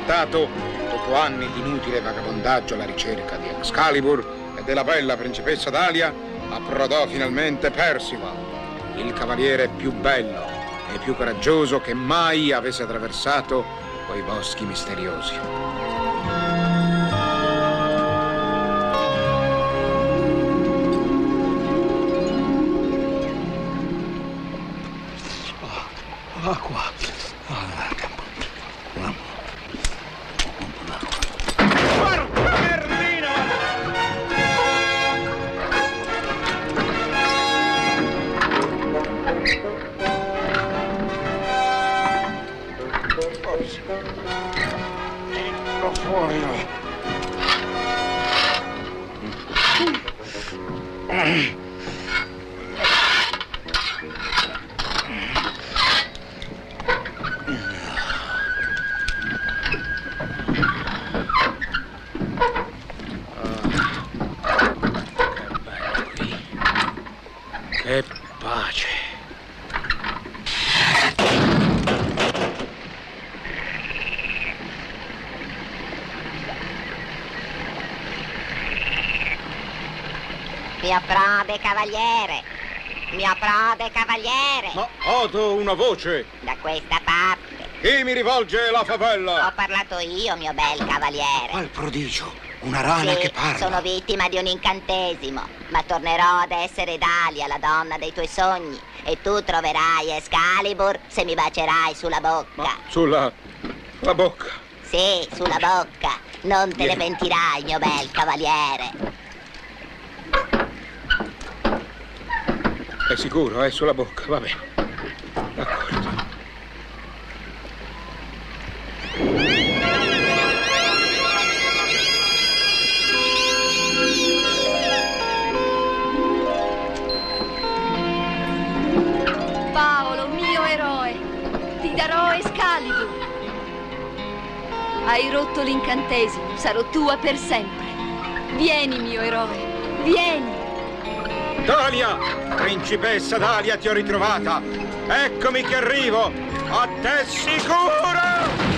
portato, dopo anni di inutile vagabondaggio alla ricerca di Excalibur e della bella principessa Dalia, approdò finalmente Percival, il cavaliere più bello e più coraggioso che mai avesse attraversato quei boschi misteriosi. Acqua. Porca Merlino! Ecco fuori. Che pace. Mio prode cavaliere! Mio prode cavaliere! Ma odo una voce! Da questa parte! Chi mi rivolge la favella? Ho parlato io, mio bel cavaliere! Qual prodigio! Una rana Sì, che parla! sono vittima di un incantesimo, ma tornerò ad essere Dalia, la donna dei tuoi sogni, e tu troverai Excalibur se mi bacerai sulla bocca. Ma sulla... la bocca. Sì, sulla bocca. Non te ne pentirai, mio bel cavaliere. È sicuro, è sulla bocca, va bene. D'accordo. Paolo, mio eroe, ti darò Excalibur. Hai rotto l'incantesimo, sarò tua per sempre. Vieni, mio eroe, vieni. Dalia! Principessa Dalia, ti ho ritrovata! Eccomi che arrivo! A te sicuro!